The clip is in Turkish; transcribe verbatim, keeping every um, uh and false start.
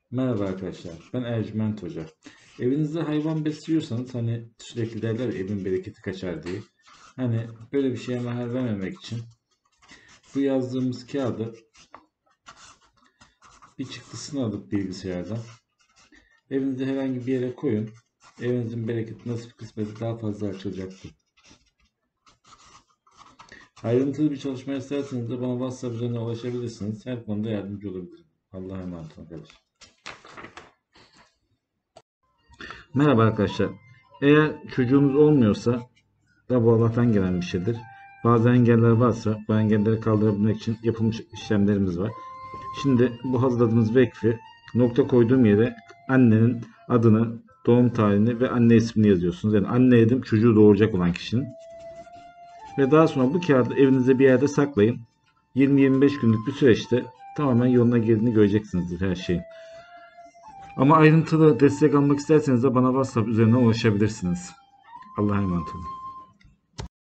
Merhaba arkadaşlar, ben Ercüment Hoca. Evinizde hayvan besliyorsanız hani sürekli derler ya, evin bereketi kaçar diye. Hani böyle bir şeye mahal vermemek için bu yazdığımız kağıdı bir çıktısını alıp bilgisayardan evinizde herhangi bir yere koyun. Evinizin bereketi, nasip, kısmeti daha fazla açılacaktır. Ayrıntılı bir çalışma isterseniz de bana WhatsApp üzerinden ulaşabilirsiniz. Her konuda yardımcı olabilirim. Allah'a emanet olun kardeşim. Merhaba arkadaşlar. Eğer çocuğunuz olmuyorsa da bu Allah'tan gelen bir şeydir. Bazı engeller varsa bu engelleri kaldırabilmek için yapılmış işlemlerimiz var. Şimdi bu hazırladığımız vekfi nokta koyduğum yere annenin adını, doğum tarihini ve anne ismini yazıyorsunuz. Yani anne dedim, çocuğu doğuracak olan kişinin. Ve daha sonra bu kağıdı evinizde bir yerde saklayın. yirmi yirmi beş günlük bir süreçte tamamen yoluna girdiğini göreceksinizdir her şeyin. Ama ayrıntılı destek almak isterseniz de bana WhatsApp üzerinden ulaşabilirsiniz. Allah'a emanet olun.